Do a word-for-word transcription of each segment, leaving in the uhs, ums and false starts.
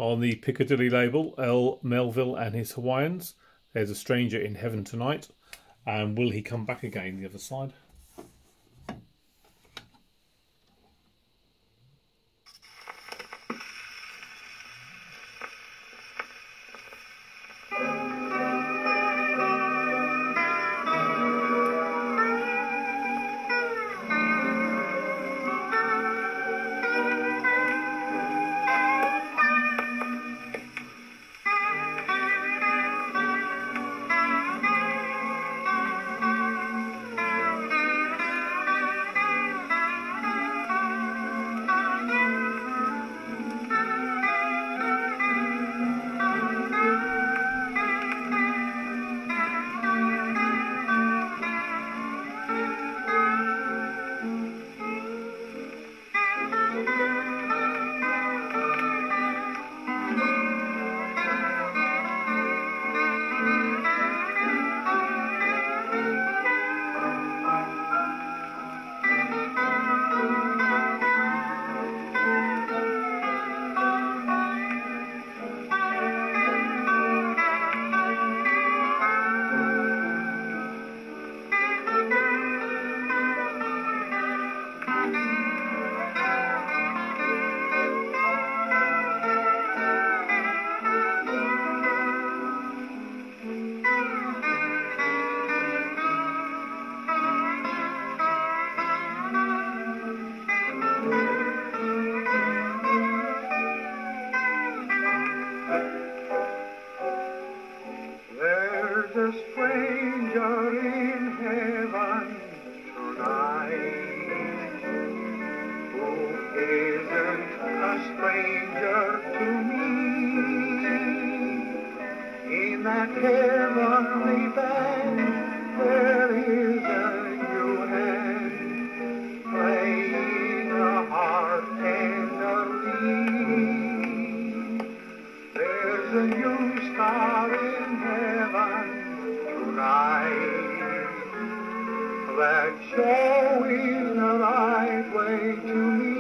On the Piccadilly label, Earl Melville and his Hawaiians. There's a stranger in heaven tonight. And will he come back again? The other side. There's a stranger in heaven tonight who isn't a stranger to me. In that heavenly band there is a new hand playing a heart tenderly. There's a new star in heaven tonight that's showing the right way to me.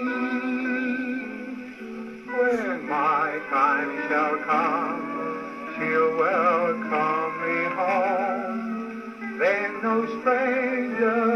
When my time shall come, she'll welcome me home. Then no stranger